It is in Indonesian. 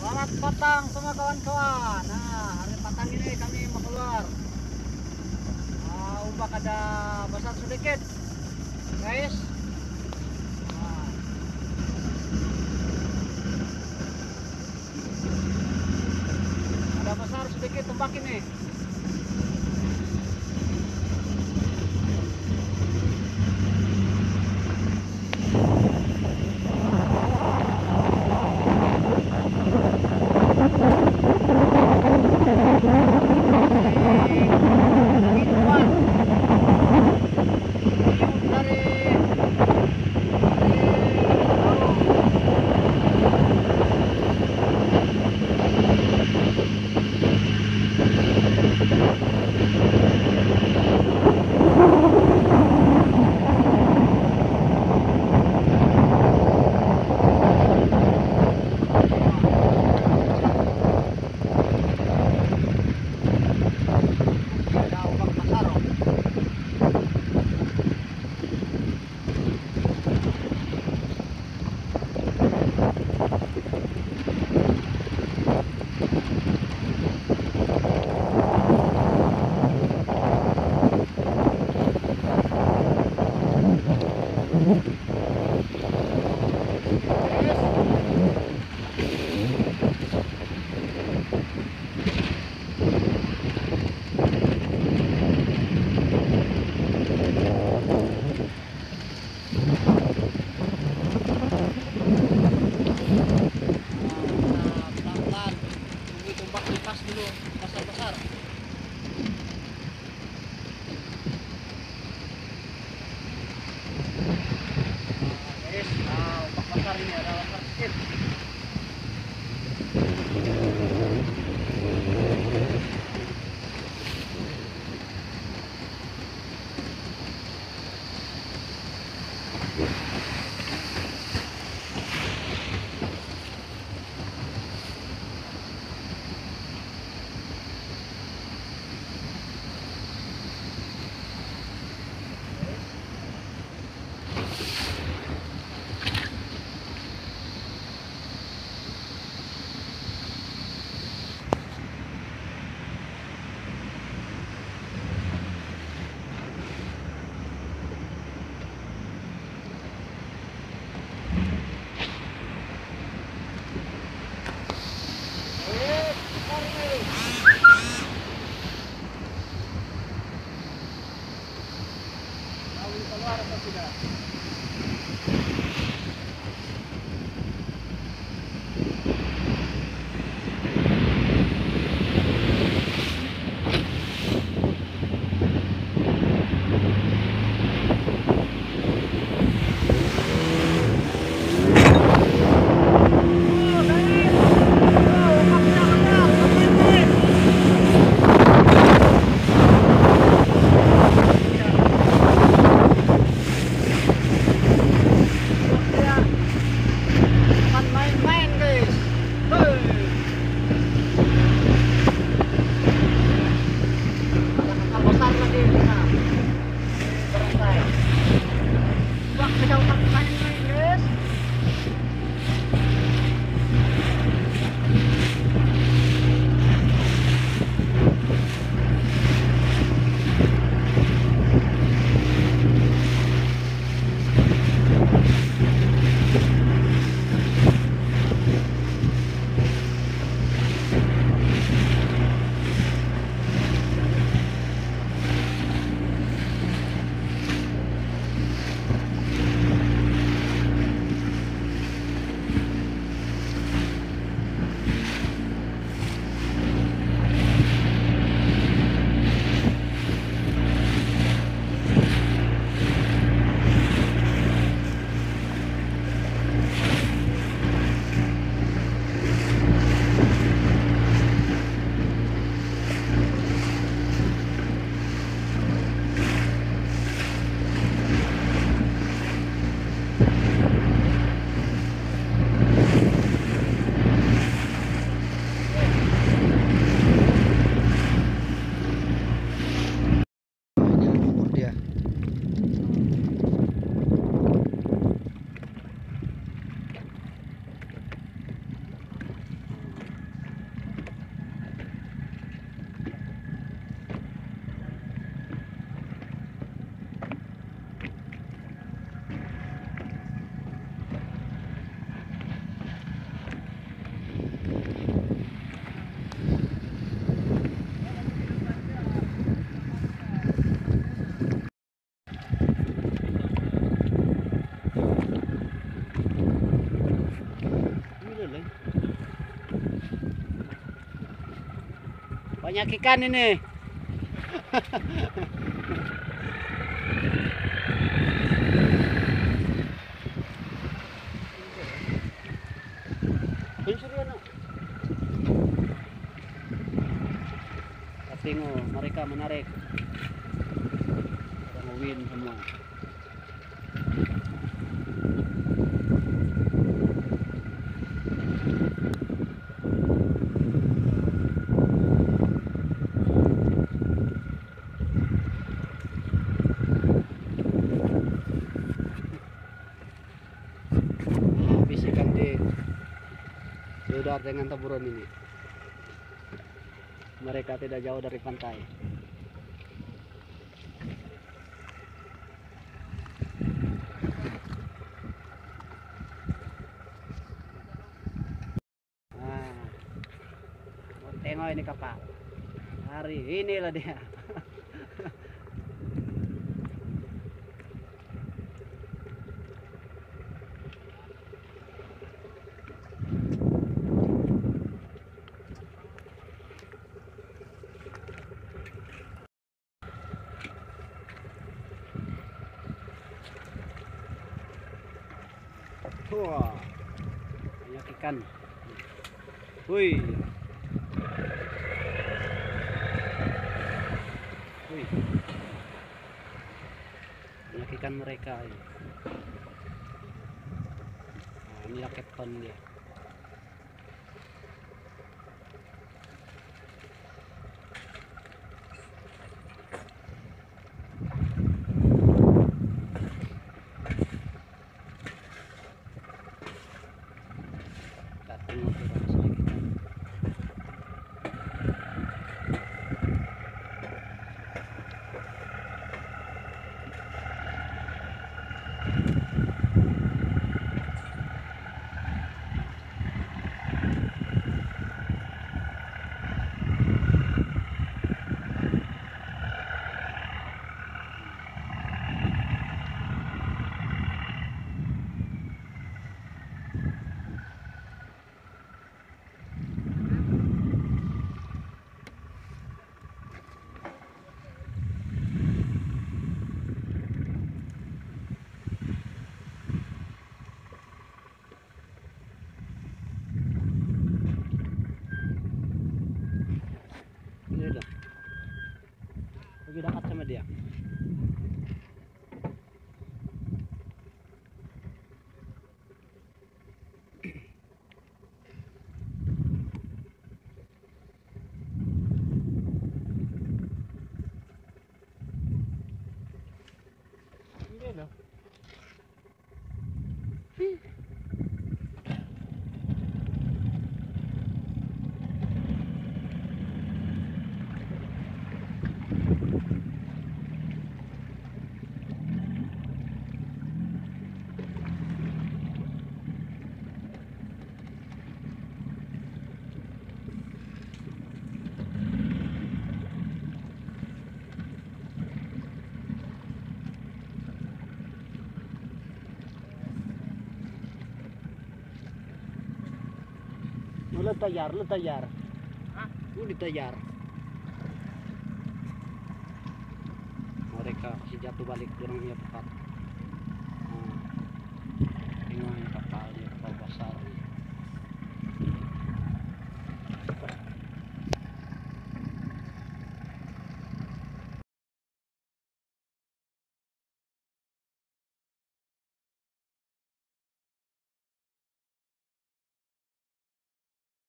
Selamat petang semua kawan-kawan. Nah, hari petang ini kami mau keluar. Ombak ada besar sedikit, guys. Nah, ada besar sedikit ombak ini. Ada ombak besar. Pelan-pelan tunggu ombak lepas dulu, besar-besar. Guys, ombak besar ini ada besar sedikit. boleh. Banyak ikan ini. Tengok mereka menarik. Orang win semua. Habis ikan di udara dengan taburan ini. Mereka tidak jauh dari pantai. Nah, tengok ini kapal. Hari inilah dia. Wah, banyak ikan. Wih, wih, banyak ikan mereka ini. Nah, inilah kapten dia. Ini dah. Pergi dekat sama dia. Ini dah. Lu tayar. Hah? Lu ditayar. Mereka kasih jatuh balik orang punya tempat. Nah, tengok